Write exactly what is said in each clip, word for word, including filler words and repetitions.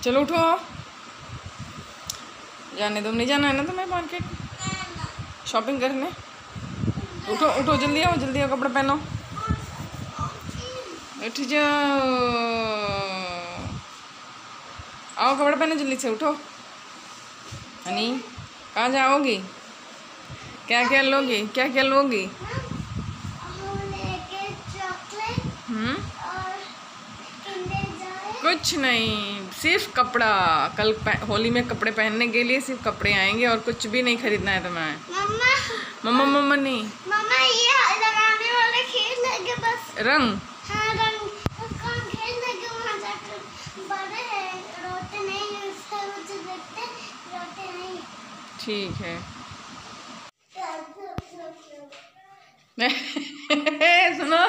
चलो उठो, जाने दो। नहीं जाना है ना तुम्हें मार्केट शॉपिंग करने? उठो उठो, जल्दी आओ, जल्दी आओ, कपड़े पहनो, उठ जाओ, आओ कपड़े पहनो जल्दी से, उठो। हनी कहाँ जाओगी? क्या क्या लोगी? क्या क्या लोगी? हम्म कुछ नहीं, सिर्फ कपड़ा। कल होली में कपड़े पहनने के लिए सिर्फ कपड़े आएंगे और कुछ भी नहीं खरीदना है तुम्हें। मम्मा मम्मा मम्मा नहीं मम्मा, ये लगाने वाले खेल लगे बस रंग। हाँ, रंग उसको हम खेल लगे वहाँ जाकर। बड़े हैं, रोते नहीं हैं, उसका मुझे देखते रोते नहीं। ठीक है। सुनो,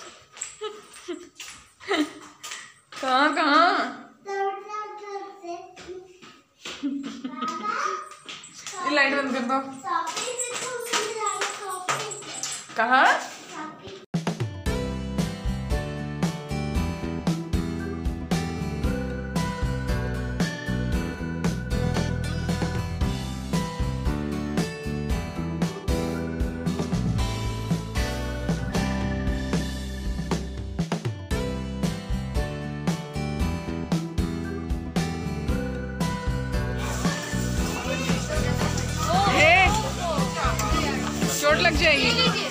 कहाँ कहाँ लाइट बंद कर दो। कहाँ? चोट लग जाएगी।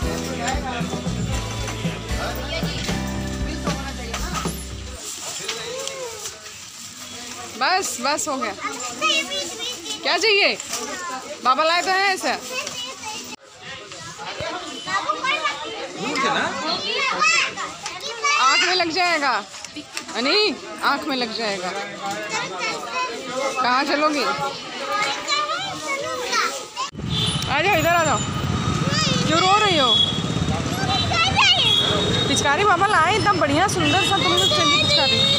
बस बस हो गया। क्या चाहिए? बाबा लाए तो है ऐसा। आँख में लग जाएगा नहीं, आँख में लग जाएगा। कहाँ चलोगी? आ जाओ, इधर आ जाओ। क्यों रो रही हो? पिचकारी बाबा लाए एकदम बढ़िया सुंदर सा, तुम लोग चलिए पिचकारी।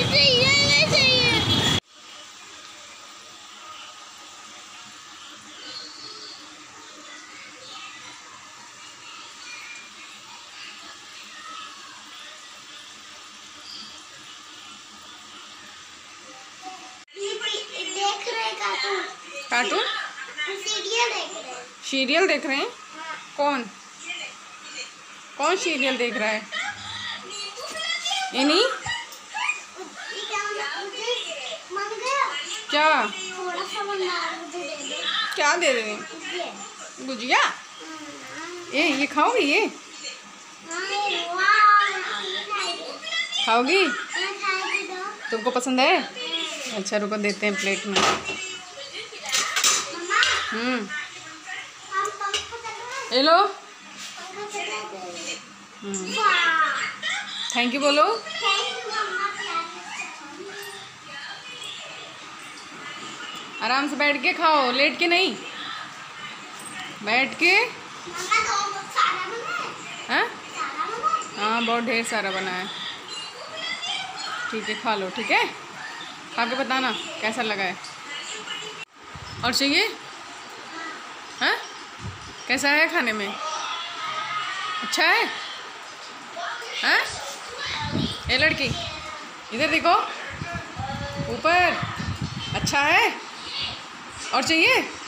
कार्टून? सीरियल देख रहे हैं। सीरियल देख रहे हैं? कौन कौन सीरियल देख रहा है? इन्हीं क्या क्या दे रहे हैं? गुजिया? ये ये खाओगी? ये खाओगी? तुमको पसंद है? अच्छा रुको, देते हैं प्लेट में। हम्म ये लो। थैंक यू बोलो। आराम से बैठ के खाओ, लेट के नहीं, बैठ के। हाँ हाँ, बहुत ढेर सारा बना है। ठीक है, खा लो। ठीक है, खा के बताना कैसा लगा है। और चाहिए? हाँ, कैसा है खाने में? अच्छा है? हाँ, ये लड़की इधर देखो, ऊपर। अच्छा है? और चाहिए?